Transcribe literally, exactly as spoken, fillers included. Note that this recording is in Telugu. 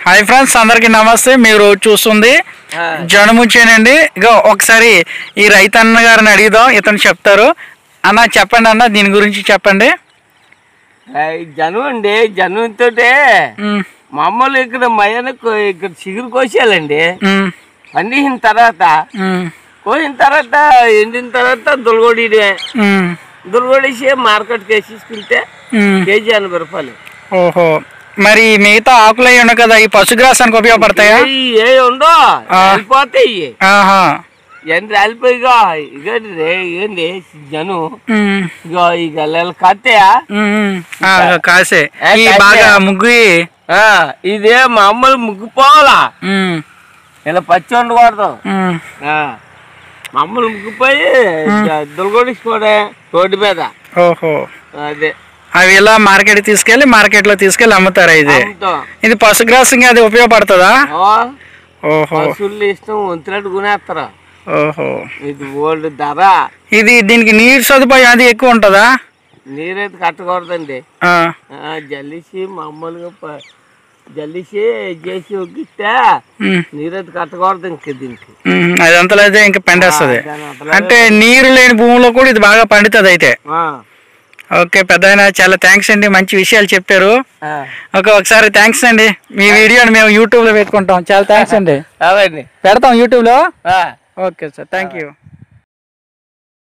హాయ్ ఫ్రెండ్స్, అందరికీ నమస్తే. మీరు చూస్తుంది జనముచ్చేనండి. ఇగో ఒకసారి ఈ రైతన్న గారిని అడిగిదాం, ఇతను చెప్తారు. అన్న చెప్పండి అన్న, దీని గురించి చెప్పండి. జనం అండి, జనంతో మామూలు ఇక్కడ మయ్యన ఇక్కడ చిగురు కోసేయాలండి. పండిన తర్వాత కోసిన తర్వాత ఎండిన తర్వాత దులగొడి దులగొడేసి మార్కెట్కి వేసేసుకుంటే కేజీ ఎనభై రూపాయలు. ఓహో, మరి మిగతా ఆకులు అయి ఉన్నాయి కదా, ఈ పశుగ్రాసానికి ఉపయోగపడతాయా? ఏ ఉండో వెళ్ళిపోతాయి, ఎంత రాలిపోయిగా ఇగండి ఏంటి జనం ఇగో ఇక కాస్తాయా కాసే బాగా ముగ్గు. ఇదే మామూలు ముగ్గు పోవాలా, ఇలా పచ్చి ఉండకూడదు. మామూలు ముగ్గిపోయి దులగొడుచుకోడే రోడ్డు మీద. ఓహో, అదే అవి ఇలా మార్కెట్ తీసుకెళ్లి మార్కెట్ లో తీసుకెళ్లి అమ్ముతారా? ఇది ఇది పశుగ్రాసం అది ఉపయోగపడుతుందా? ఓహో, పశువులు ఇష్టం వంతులట్టు కొనేస్తారా. ఓహో, ఇది ఓల్డ్ ధర. ఇది దీనికి నీరు సదుపాయం అది ఎక్కువ ఉంటుందా? నీరైతే కట్టకూడదండి, జల్లిసి మామూలుగా జల్లిసి చేసి ఒగ్గిస్తే నీరైతే కట్టకూడదు. ఇంక దీనికి అదంతలో అయితే ఇంకా పండేస్తుంది. అంటే నీరు లేని భూమిలో కూడా ఇది బాగా పండుతుంది అయితే. ఓకే పెద్దాయన, చాలా థ్యాంక్స్ అండి, మంచి విషయాలు చెప్పారు. ఓకే, ఒకసారి థ్యాంక్స్ అండి. మీ వీడియోని మేము యూట్యూబ్ లో పెట్టుకుంటాం. చాలా థ్యాంక్స్ అండి, పెడతాం యూట్యూబ్ లో. Okay sir, thank you.